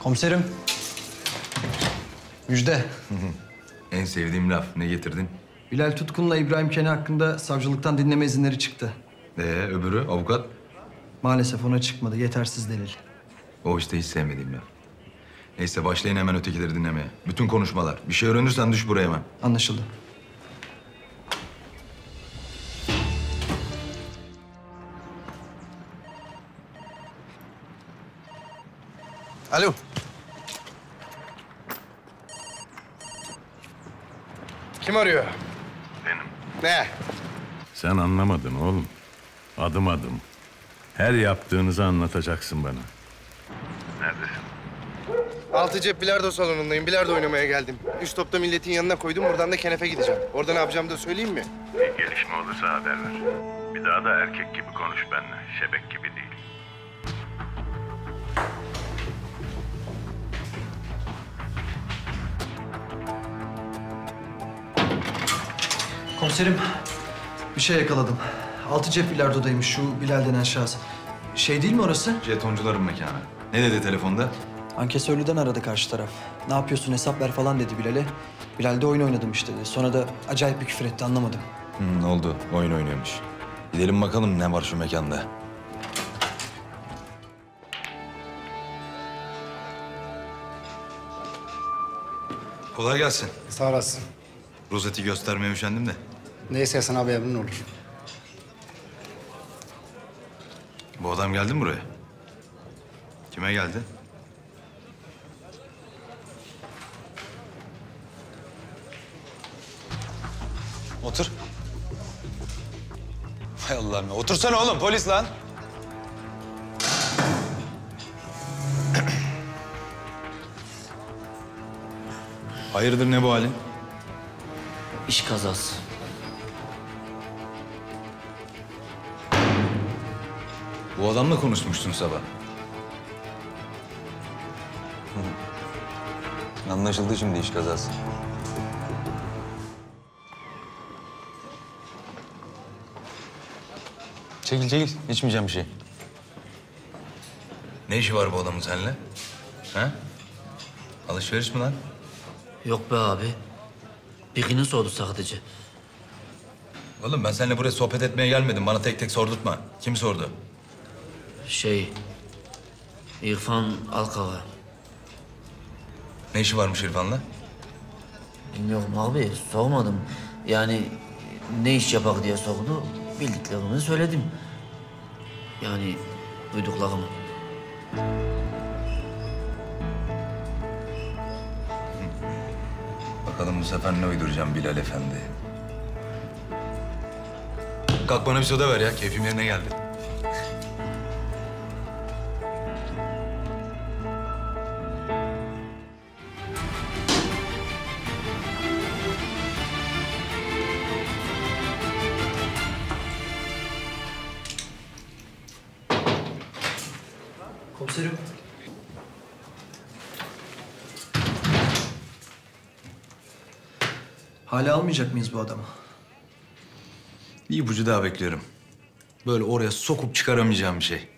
Komiserim. Müjde. En sevdiğim laf. Ne getirdin? Bilal Tutkun'la İbrahim Kene hakkında savcılıktan dinleme izinleri çıktı. Öbürü avukat? Maalesef ona çıkmadı. Yetersiz delil. O işte hiç sevmediğim laf. Neyse başlayın hemen ötekileri dinlemeye. Bütün konuşmalar. Bir şey öğrenirsen düş buraya hemen. Anlaşıldı. Alo. Kim arıyor? Benim. Ne? Sen anlamadın oğlum. Adım adım. Her yaptığınızı anlatacaksın bana. Neredesin? Altı cep bilardo salonundayım. Bilardo oynamaya geldim. Üç topta milletin yanına koydum. Oradan da kenefe gideceğim. Orada ne yapacağımı da söyleyeyim mi? Bir gelişme olursa haber ver. Bir daha da erkek gibi konuş benimle. Şebek gibi değil. Komiserim, bir şey yakaladım. Altı cep bilardodaymış şu Bilal denen şahıs. Şey değil mi orası? Jetoncuların mekanı. Ne dedi telefonda? Ankesörlüden aradı karşı taraf. Ne yapıyorsun hesap ver falan dedi Bilal'e. Bilal de oyun oynadım işte dedi. Sonra da acayip bir küfür etti anlamadım. Oldu. Oyun oynuyormuş. Gidelim bakalım ne var şu mekanda. Kolay gelsin. Sağ olasın. Rozeti göstermeye üşendim de. Neyse Hasan abi emrin olur. Bu adam geldi mi buraya? Kime geldi? Otur. Hay Allah'ım ya. Otursana oğlum, polis lan. Hayırdır ne bu halin? İş kazası. Bu adamla konuşmuştun sabah. Anlaşıldı şimdi iş kazası. Çekil çekil. İçmeyeceğim bir şey. Ne işi var bu adamın seninle? Ha? Alışveriş mi lan? Yok be abi. Birini sordu sadece. Oğlum ben seninle buraya sohbet etmeye gelmedim. Bana tek tek sordurtma. Kim sordu? İrfan Alkava. Ne işi varmış İrfan'la? Bilmiyorum abi, sormadım. Yani ne iş yapar diye sordu. Bildiklerimi söyledim. Yani duyduklarımı. Bakalım bu sefer ne uyduracağım Bilal Efendi. Kalk bana bir soda ver ya. Keyfim yerine geldi. Komiserim. Hala almayacak mıyız bu adamı? Bir ipucu daha bekliyorum. Böyle oraya sokup çıkaramayacağım bir şey.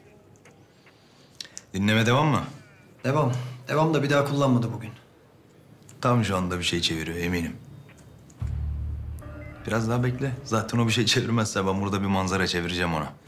Dinleme devam mı? Devam. Devam da bir daha kullanmadı bugün. Tam şu anda bir şey çeviriyor eminim. Biraz daha bekle. Zaten o bir şey çevirmezse ben burada bir manzara çevireceğim ona.